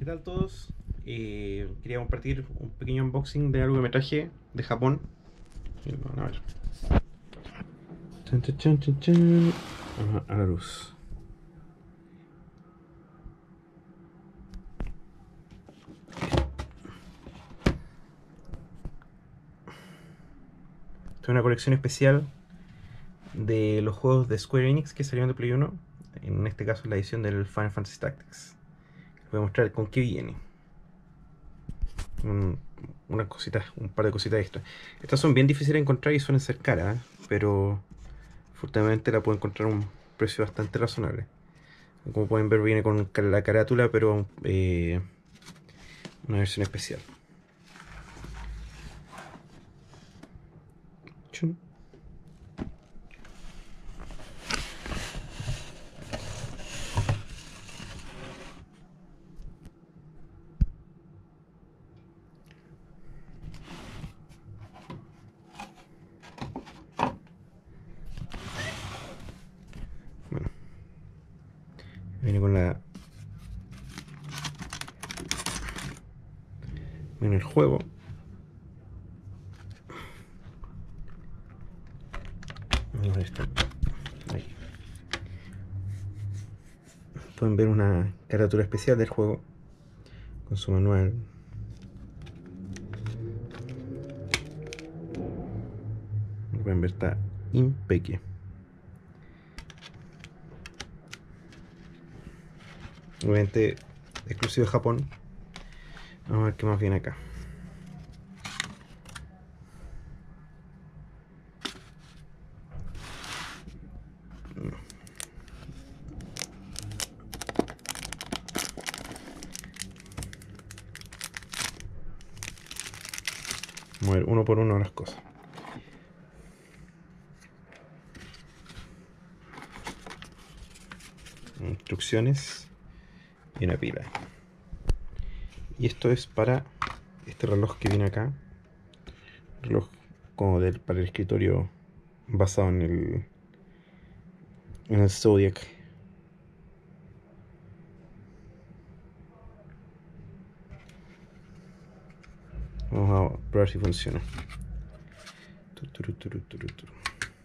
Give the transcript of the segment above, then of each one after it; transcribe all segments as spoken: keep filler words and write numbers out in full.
¿Qué tal todos? Eh, quería compartir un pequeño unboxing de algo que me traje de Japón. Y van a ver. Chan, chan, chan, chan, chan. Ajá, a la luz. Esta es una colección especial de los juegos de Square Enix que salieron de Play uno. En este caso la edición del Final Fantasy Tactics. Les voy a mostrar con qué viene. Un, una cosita, un par de cositas extra. Estas son bien difíciles de encontrar y suelen ser caras, ¿eh? Pero afortunadamente la puedo encontrar a un precio bastante razonable. Como pueden ver, viene con la carátula, pero eh, una versión especial. Chun. Bueno, viene con la... Viene el juego. Ahí está. Ahí. Pueden ver una carátula especial del juego con su manual. Como pueden ver, está impecable. Obviamente exclusivo de Japón. Vamos a ver qué más viene acá. Vamos a ver uno por uno las cosas. Instrucciones y una pila. Y esto es para este reloj que viene acá. Reloj como del, para el escritorio basado en el en el Zodiac. Vamos a probar si funciona. Turu, turu, turu, turu.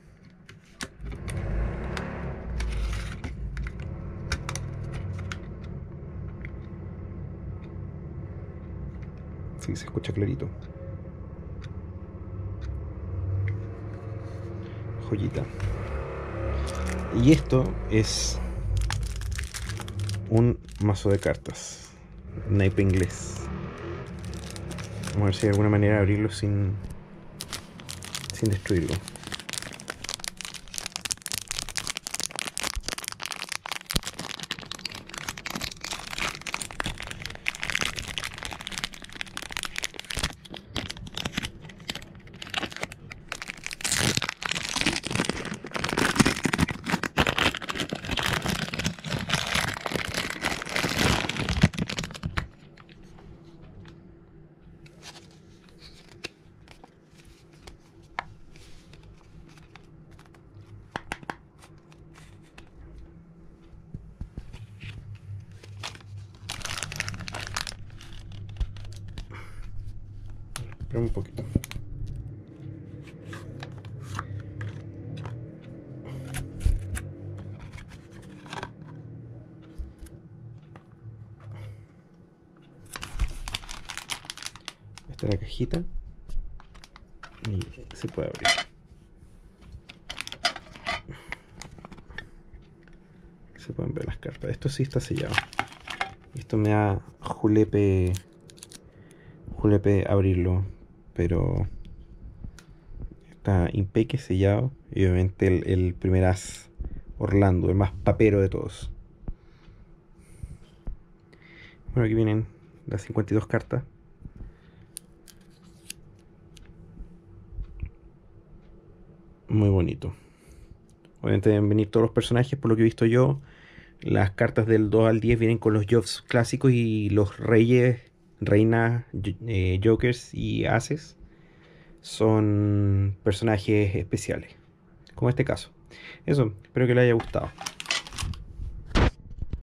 Sí, se escucha clarito. Joyita. Y esto es un mazo de cartas, naipe inglés. Vamos a ver si hay alguna manera de abrirlo sin, sin destruirlo. Espera un poquito. Esta es la cajita y se puede abrir. Se pueden ver las cartas. Esto sí está sellado. Esto me da julepe julepe abrirlo, pero está impecable sellado. Y obviamente el, el primer as, Orlando, el más papero de todos. Bueno, aquí vienen las cincuenta y dos cartas. Muy bonito. Obviamente deben venir todos los personajes, por lo que he visto yo. Las cartas del dos al diez vienen con los jobs clásicos y los reyes, reinas, eh, jokers y ases son personajes especiales, como este caso. Eso, espero que les haya gustado.